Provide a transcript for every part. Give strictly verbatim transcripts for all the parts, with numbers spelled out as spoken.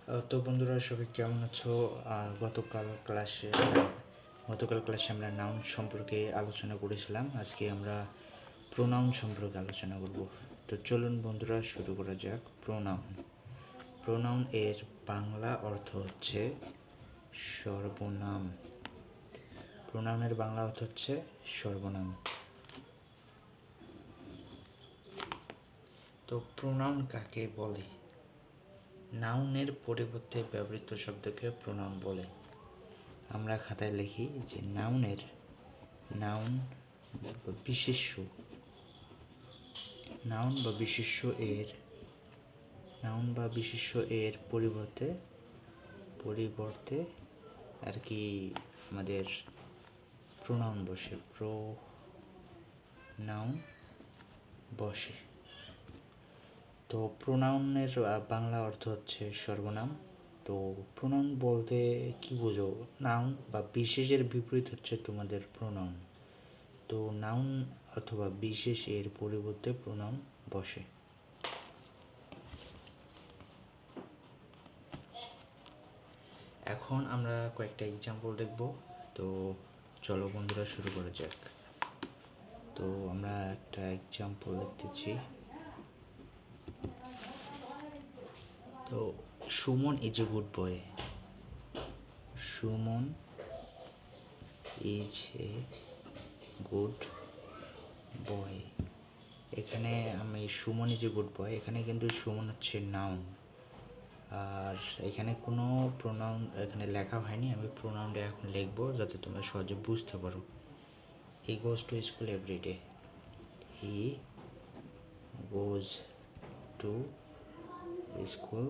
আহ, তো বন্ধুরা সবাই কেমন আছো? আহ, গতকাল ক্লাসে গতকাল ক্লাসে আমরা নাউন সম্পর্কে আলোচনা করেছিলাম। আজকে আমরা প্রোনাউন সম্পর্কে আলোচনা করব। তো চলুন বন্ধুরা শুরু করা যাক। প্রোনাউন প্রোনাউন এর বাংলা অর্থ হচ্ছে সর্বনাম। প্রোনাউনের বাংলা অর্থ হচ্ছে সর্বনাম। তো প্রোনাউন কাকে বলে? নাউনের পরিবর্তে ব্যবহৃত শব্দকে প্রোনাউন বলে। আমরা খাতায় লিখি যে নাউনের নাউন বা বিশেষ্য নাউন বা বিশেষ্য এর নাউন বা বিশেষ্য এর পরিবর্তে পরিবর্তে আর কি আমাদের প্রোনাউন বসে প্রোনাউন বসে তো প্রোনাউনের বাংলা অর্থ হচ্ছে সর্বনাম। তো প্রোনাউন বলতে কি বোঝো? নাউন বা বিশেষের বিপরীত হচ্ছে তোমাদের প্রোনাউন। তো নাউন অথবা বিশেষ এর পরিবর্তে প্রোনাউন বসে। এখন আমরা কয়েকটা এক্সাম্পল দেখব। তো চলো বন্ধুরা শুরু করা যাক। তো আমরা একটা এক্সাম্পল দেখতেছি। তো Suman is a good boy. Suman is a good boy. এখানে আমি Suman is a good boy, এখানে কিন্তু সুমন হচ্ছে নাউন, আর এখানে কোনো প্রোনাউন এখানে লেখা হয়নি। আমি প্রোনাউনটা এখন লিখবো যাতে তোমরা সহজে বুঝতে পারো। He goes to school every day. He goes to school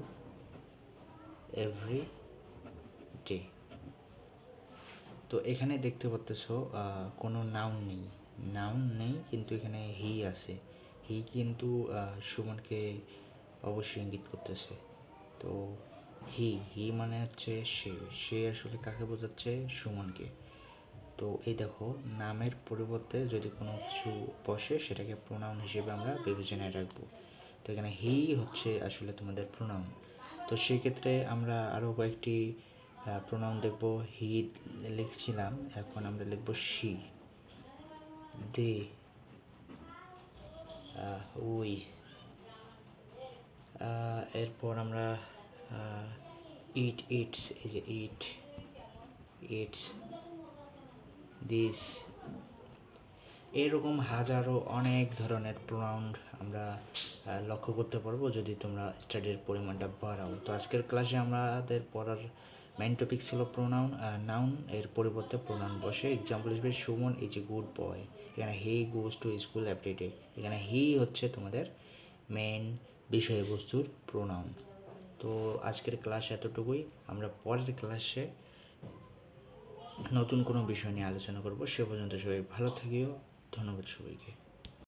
every day. তো এখানে দেখতে পাচ্ছ কোনো নাউন নেই নাউন নেই কিন্তু এখানে হি আছে। হি কিন্তু সুমনকে অবশ্যই ইঙ্গিত করতেছে। তো হি হি মানে হচ্ছে সে সে আসলে কাকে বোঝাচ্ছে? সুমনকে। তো এই দেখো, নামের পরিবর্তে যদি কোনো কিছু বসে সেটাকে প্রোনাউন হিসেবে আমরা বিবেচনায় রাখবো। তো এখানে হি হচ্ছে আসলে তোমাদের প্রোনাউন। তো সেক্ষেত্রে আমরা আরও কয়েকটি প্রোনাউন দেখব। হি লিখছিলাম, এখন আমরা লিখব শি, দে, উই। এরপর আমরা ইট ইটস, এই যে ইট ইটস, দিস। এরকম হাজারো অনেক ধরনের প্রোনাউন আমরা লক্ষ্য করতে পারবো যদি তোমরা স্টাডির পরিমাণটা বাড়াও। তো আজকের ক্লাসে আমাদের পড়ার মেইন টপিক ছিল প্রোনাউন। নাউন এর পরিবর্তে প্রোনাউন বসে। এক্সাম্পল হিসেবে Suman is a good boy, এখানে he goes to school every day. এখানে হি হচ্ছে তোমাদের মেইন বিষয়বস্তুর প্রোনাউন। তো আজকের ক্লাস এতটুকুই। আমরা পরের ক্লাসে নতুন কোনো বিষয় নিয়ে আলোচনা করব। সে পর্যন্ত সবাই ভালো থাকিও। ধন্যবাদ সবাইকে।